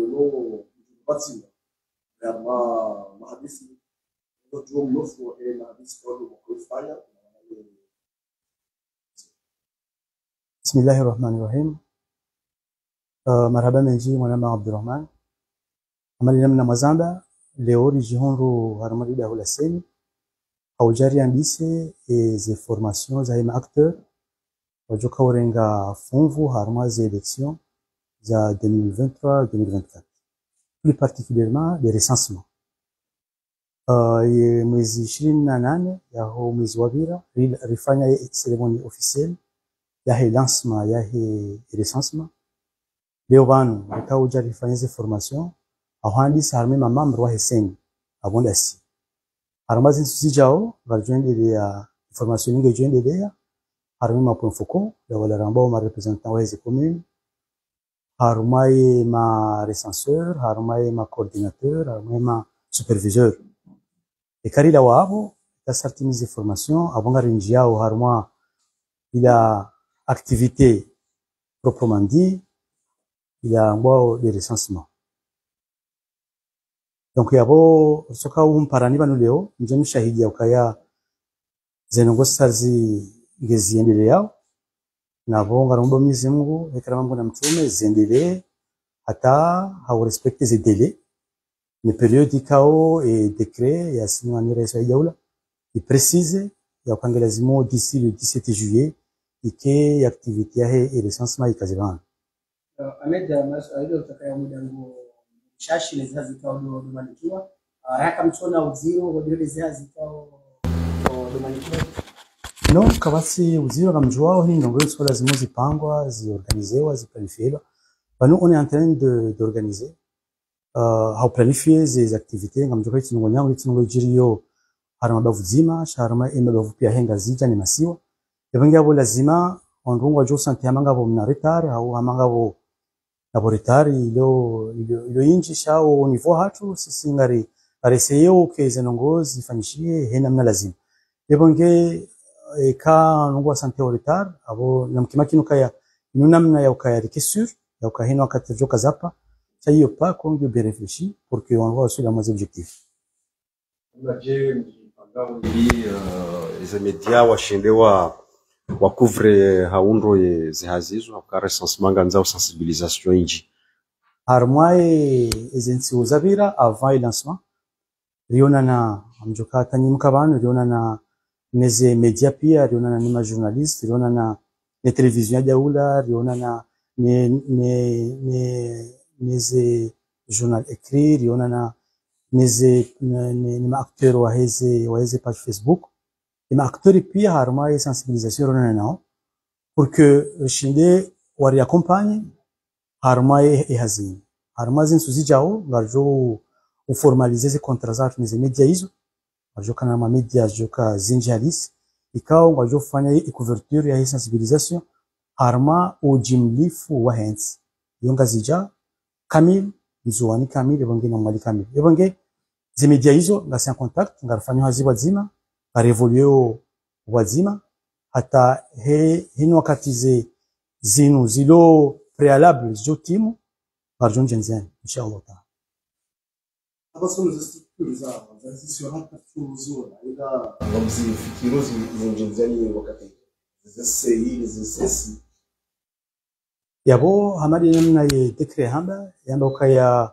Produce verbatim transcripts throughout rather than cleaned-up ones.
no batima ya ma mahadisi ndio mnofu ile mahadisi kwa kufanya. Bismillahir Rahmanir Rahim. Marhaba menji mwana Abdurrahman. Amali namna mazamba leo rijihonro harmari da hula seni au jari andise e ze formation za hema acteur wajoka urenga fonvu harma ze élections za deux mille vingt-trois deux mille vingt-quatre, plus particulièrement les recensements. Uh, ye mwezi ishirini na nane ya ho mwezi wa vira rifanya ye ceremony officielle ya he lancement ya he recensement. Leo banu wakao jari rifanya ze formation ahandi sarme mamamro wa heseni abonda si harmazi sijao barjoende ya formation nge joende ya harme ma point focal ya wala ramba ma representant wa ces communes harmaye ma recenseur harmaye ma coordinateur harmaye ma superviseur e karila wabo ta sartimize formation abonga rinji yao harma ila activité proprement dit ila ngwao de recensement. Donc yabo soka umparani banu leo njeni shahidi ukaya zenongo sazi ngeziendele yao na bonga rombo Mwenyezi Mungu ekrama Mungu na mtume ziendelee hata hau respecte ze délais ni periodi kao et décret ya sinwa rais wa daula i précise ya kwangela zimo d'ici le dix-sept juillet ike activité ya e recensement ikazibana. Ahmed masaido utakaya muda ngo shashi le zazi kao do domanikiwa raka mtona uziro godele zazi kao domanikiwa no kabasi uziro kamjwao hii ndio sio lazima zipangwa ziorganizewa ziplanifiwa banu on est en train de d'organiser uh, au planifier ces activités kamjwao hizi ngo nyango hizi ngo jiriyo harama bavuzima sharama eme bavu pia henga zita ni masiwa yabangi abo lazima ondungo jo santi amanga bo na retard au amanga bo laboratoire ilo ilo ilo inji shao niveau hatu sisi ngari areseo keze nongozi ifanyishie hena mna lazima yabonge e ka nongo santé au retard abo namkima kinu kaya nunamna ya ukaya rikesur ya ukahino wakati joka zapa ça y est pas qu'on bien réfléchi pour que on voit aussi la moitié objectif. Unaje mpangao hii les médias washendewa wacouvre haundo ye zihazizo akare recensement nganza sensibilisation inji harmai ezensi uzabira avant le lancement riona na amjoka tanyimka banu riona na neze media pia riona na nima journaliste riona na ne television ya daula riona na ne ne ne neze journal écrit riona na neze nima acteur wa heze wa heze page Facebook ima acteur pia harmai sensibilisation riona na pour que rishinde wari accompagne harmai e hazini harmazin suzijao garjo u formaliser ces contrats art neze media hizo garjo kana ma media joka zinjalis ikao garjo fanya i couverture ya sensibilisation harma o jimlifu wa hands yonga zija kamil nzuani kamil ebonge na mali kamil ebonge ze media hizo ngasi en contact ngarfanyo haziba zima ga revoluer wazima hata he hino wakati ze zinu zilo préalable zo timu garjon jenziani inshallah ta abaso structure za za sio hata fuzo ila ngamzi fikiro zinjenzani wakati za sei za sesi yabo hamadi namna ye décret hamba yamba ukaya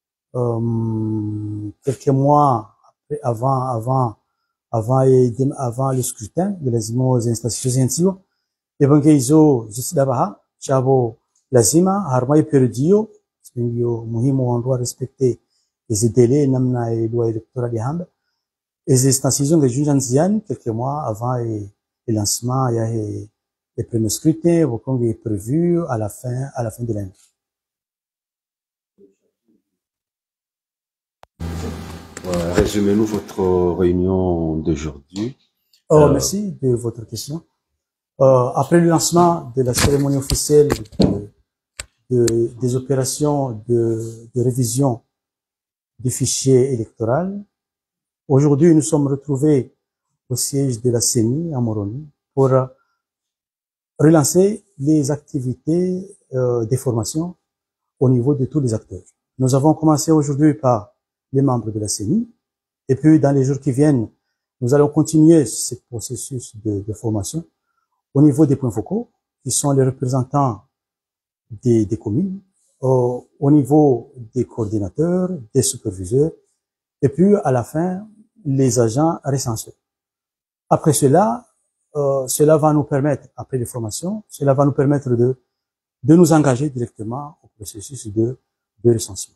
um, quelques mois après avant avant avant et avant le scrutin de lazima za institutions zintiwa yabonge izo zisidabaha chabo lazima harmai perdio ndio muhimu wandoa respecter les délais namna et loi électorale hamba les institutions de junjanziani quelques mois avant et le lancement il y a les premiers scrutins vont est prévu à la fin à la fin de l'année. Résumez-nous votre réunion d'aujourd'hui. Oh, euh, merci de votre question. Euh, après le lancement de la cérémonie officielle de, de, des opérations de, de révision du fichier électoral, aujourd'hui nous sommes retrouvés au siège de la C E N I à Moroni pour relancer les activités euh, des formations au niveau de tous les acteurs. Nous avons commencé aujourd'hui par les membres de la C E N I, et puis dans les jours qui viennent, nous allons continuer ce processus de, de formation au niveau des points focaux, qui sont les représentants des, des communes, au, au niveau des coordinateurs, des superviseurs, et puis à la fin, les agents recenseurs. Après cela, euh, cela va nous permettre, après les formations, cela va nous permettre de, de nous engager directement au processus de, de recensement.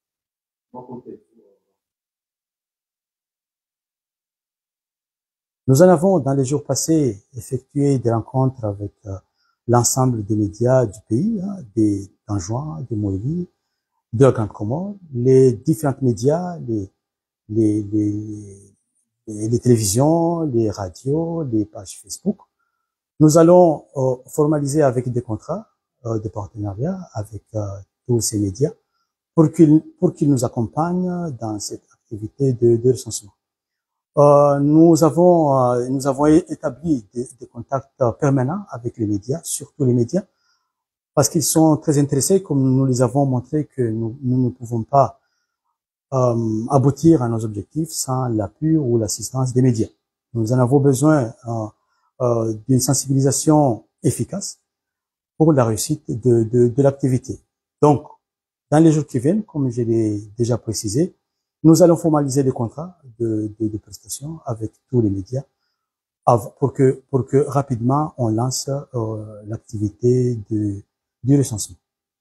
Nous en avons, dans les jours passés, effectué des rencontres avec euh, l'ensemble des médias du pays, hein, des Danjois, des Moélie, de la Grande Comore, les différents médias, les, les, les, les, les télévisions, les radios, les pages Facebook. Nous allons euh, formaliser avec des contrats euh, de partenariat avec euh, tous ces médias pour qu'ils pour qu'ils nous accompagnent dans cette activité de, de recensement. Euh, nous avons euh, nous avons établi des, des contacts permanents avec les médias, surtout les médias, parce qu'ils sont très intéressés, comme nous les avons montré que nous, nous ne pouvons pas euh, aboutir à nos objectifs sans l'appui ou l'assistance des médias. Nous en avons besoin euh, euh, d'une sensibilisation efficace pour la réussite de, de, de l'activité. Donc, dans les jours qui viennent, comme je l'ai déjà précisé, nous allons formaliser des contrats de, de, de prestations avec tous les médias pour que, pour que rapidement on lance euh, l'activité de, du recensement.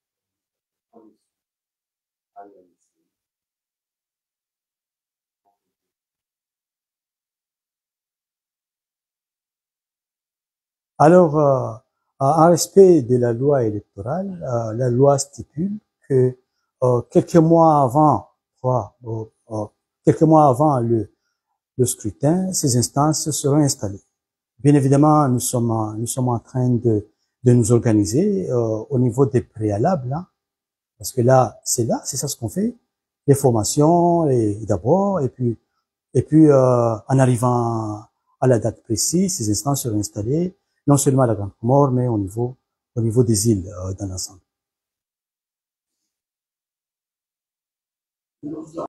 Alors, euh, en respect de la loi électorale, euh, la loi stipule que euh, quelques mois avant, trois, euh, euh, quelques mois avant le, le scrutin, ces instances seront installées. Bien évidemment, nous sommes, nous sommes en train de, de nous organiser euh, au niveau des préalables, hein, parce que là, c'est là, c'est ça ce qu'on fait, les formations, et, d'abord, et puis, et puis euh, en arrivant à la date précise, ces instances seront installées, non seulement à la Grande Comore, mais au niveau, au niveau des îles euh, dans l'ensemble.